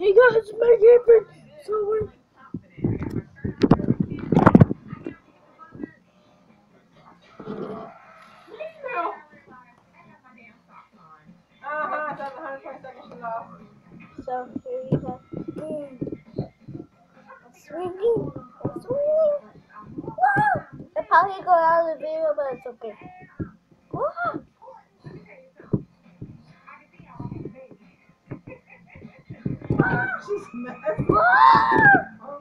Hey guys, my favorite. So we're That's 120 seconds she lost. so here you go. Swinging, swinging. Wow! It probably go out of the video, but it's okay. Wow! She's mad. Wow!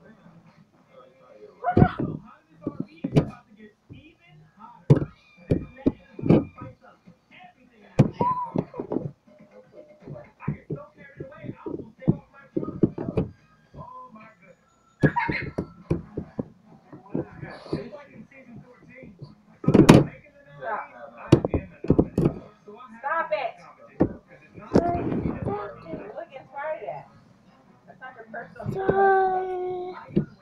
Stop it. Look inspired at. That's not your personal.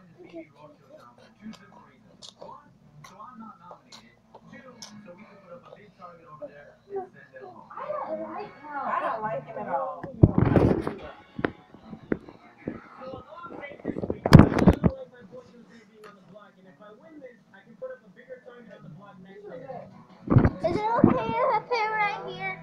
I don't like him at all. Is it okay if I put it right here?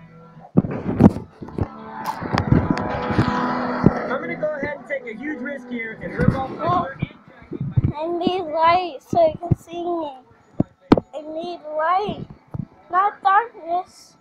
I'm going to go ahead and take a huge risk here and rip off my shirt. I need light so you can see me. I need light, not darkness.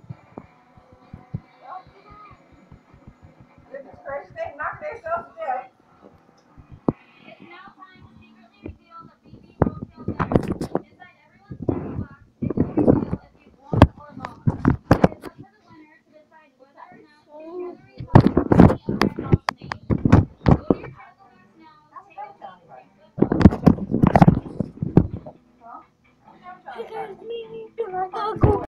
This is first thing. Knock themselves down. It's now time to secretly reveal the BB Roadkill dice. Inside everyone's text box is a reveal if you've won or lost. It is up to the winner to decide whether or not to share the results with any of their house mates. Go to your text box now, take a peek, Hey guys, me, gonna go.